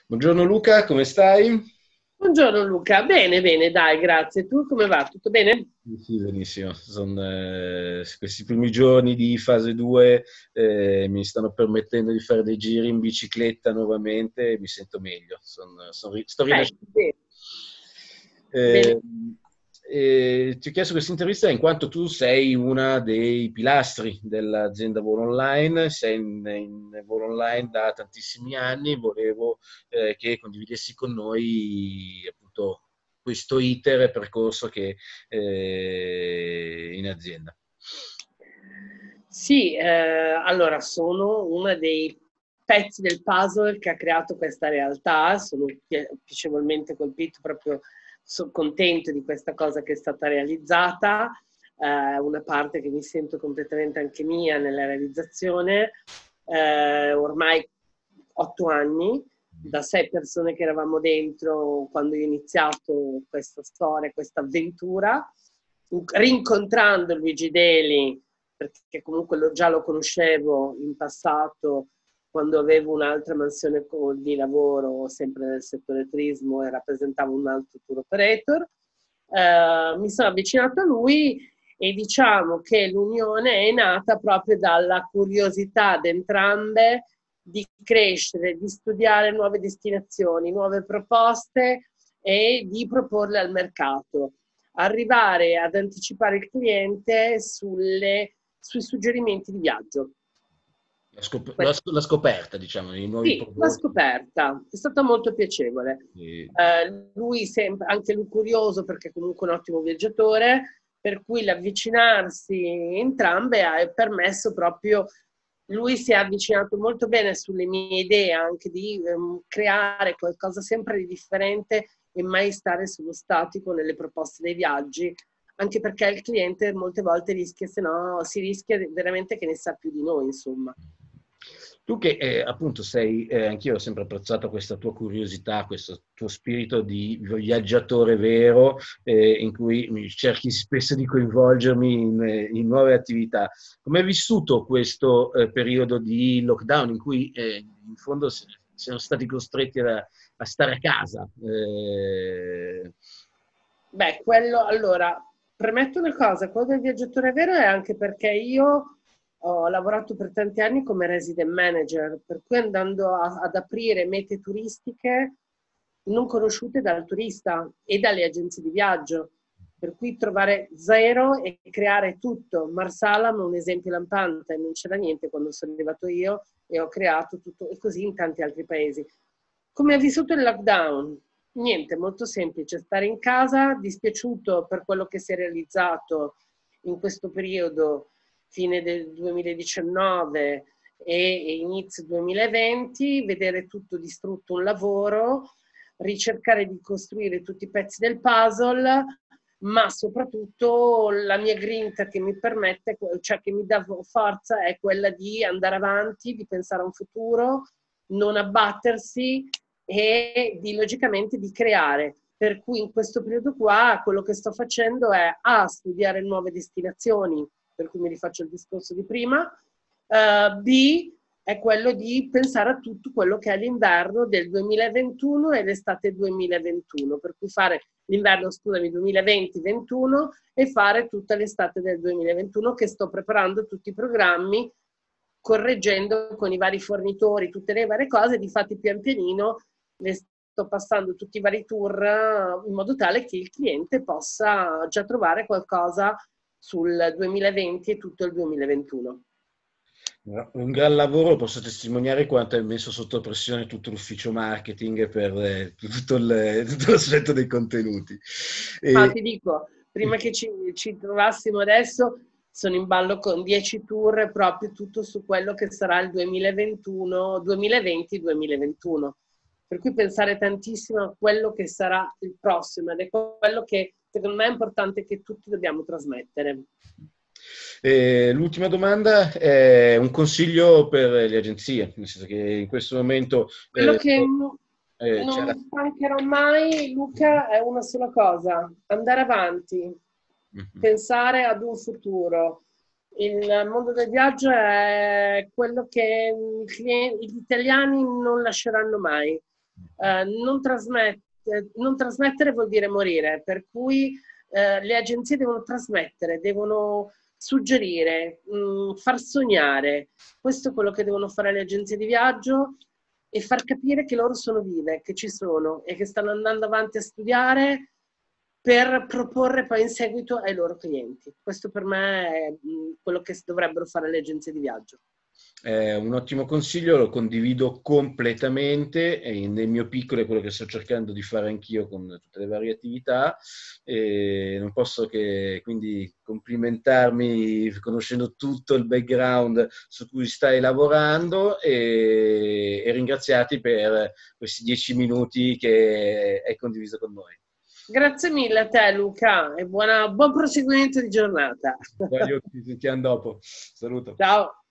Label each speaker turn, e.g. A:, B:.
A: Buongiorno Luca, come stai?
B: Buongiorno Luca, bene, bene, dai, grazie. Tu come va? Tutto bene?
A: Sì, benissimo. Questi primi giorni di fase 2 mi stanno permettendo di fare dei giri in bicicletta nuovamente e mi sento meglio. Sto rilasciando.
B: Bene, bene.
A: Eh, Ti ho chiesto questa intervista in quanto tu sei una dei pilastri dell'azienda Volo Online, sei in Volo Online da tantissimi anni, volevo che condividessi con noi appunto questo iter e percorso che in azienda.
B: Sì, allora sono uno dei pezzi del puzzle che ha creato questa realtà, sono piacevolmente colpito, proprio sono contento di questa cosa che è stata realizzata, una parte che mi sento completamente anche mia nella realizzazione, ormai 8 anni, da 6 persone che eravamo dentro quando ho iniziato questa storia, questa avventura, rincontrando Luigi Deli, perché comunque già lo conoscevo in passato quando avevo un'altra mansione di lavoro sempre nel settore turismo e rappresentavo un altro tour operator. Mi sono avvicinato a lui e diciamo che l'unione è nata proprio dalla curiosità di entrambe di crescere, di studiare nuove destinazioni, nuove proposte e di proporle al mercato. Arrivare ad anticipare il cliente sui suggerimenti di viaggio.
A: La scoperta, diciamo, dei nuovi
B: Sì, la
A: prodotti.
B: scoperta è stata molto piacevole.
A: E-
B: Lui sempre, anche lui curioso perché comunque è un ottimo viaggiatore, per cui l'avvicinarsi entrambe ha permesso proprio, lui si è avvicinato molto bene sulle mie idee anche di creare qualcosa sempre di differente e mai stare sullo statico nelle proposte dei viaggi, anche perché il cliente molte volte rischia, se no si rischia veramente che ne sa più di noi, insomma.
A: Tu che appunto sei, anch'io ho sempre apprezzato questa tua curiosità, questo tuo spirito di viaggiatore vero, in cui mi cerchi spesso di coinvolgermi in nuove attività. Come hai vissuto questo periodo di lockdown in cui in fondo siamo stati costretti a stare a casa?
B: Beh, quello allora, premetto una cosa, quello del viaggiatore vero è anche perché io ho lavorato per tanti anni come resident manager, per cui andando ad aprire mete turistiche non conosciute dal turista e dalle agenzie di viaggio, per cui trovare zero e creare tutto. Marsalam è un esempio lampante, non c'era niente quando sono arrivato io e ho creato tutto, e così in tanti altri paesi. Come ha vissuto il lockdown? Niente, molto semplice, stare in casa, dispiaciuto per quello che si è realizzato in questo periodo, fine del 2019 e inizio 2020, vedere tutto distrutto un lavoro, ricercare di costruire tutti i pezzi del puzzle, ma soprattutto la mia grinta che mi permette, cioè che mi dà forza, è quella di andare avanti, di pensare a un futuro, non abbattersi e di logicamente di creare. Per cui in questo periodo qua quello che sto facendo è A, studiare nuove destinazioni, per cui mi rifaccio il discorso di prima, B è quello di pensare a tutto quello che è l'inverno del 2021 e l'estate 2021, per cui fare l'inverno, scusami, 2020-21 e fare tutta l'estate del 2021 che sto preparando tutti i programmi, correggendo con i vari fornitori tutte le varie cose, difatti pian pianino le sto passando tutti i vari tour in modo tale che il cliente possa già trovare qualcosa sul 2020 e tutto il 2021.
A: Un gran lavoro, posso testimoniare quanto hai messo sotto pressione tutto l'ufficio marketing per tutto l'aspetto dei contenuti.
B: Ma
A: E,
B: ti dico, prima che ci trovassimo adesso, sono in ballo con 10 tour proprio tutto su quello che sarà il 2021, 2020-2021. Per cui pensare tantissimo a quello che sarà il prossimo ed è quello che secondo me è importante che tutti dobbiamo trasmettere.
A: L'ultima domanda è un consiglio per le agenzie, nel senso che in questo momento
B: Quello che
A: c'è
B: non mi stancherò mai, Luca, è una sola cosa, andare avanti,
A: Mhm.
B: pensare ad un futuro. Il mondo del viaggio è quello che gli italiani non lasceranno mai. non trasmettere vuol dire morire, per cui le agenzie devono trasmettere, devono suggerire, far sognare. Questo è quello che devono fare le agenzie di viaggio e far capire che loro sono vive, che ci sono e che stanno andando avanti a studiare per proporre poi in seguito ai loro clienti. Questo per me è quello che dovrebbero fare le agenzie di viaggio.
A: Un ottimo consiglio, lo condivido completamente, e nel mio piccolo è quello che sto cercando di fare anch'io con tutte le varie attività, e non posso che quindi complimentarmi conoscendo tutto il background su cui stai lavorando e ringraziarti per questi 10 minuti che hai condiviso con noi.
B: Grazie mille a te Luca e buon proseguimento di giornata.
A: Ci sentiamo dopo. Saluto.
B: Ciao.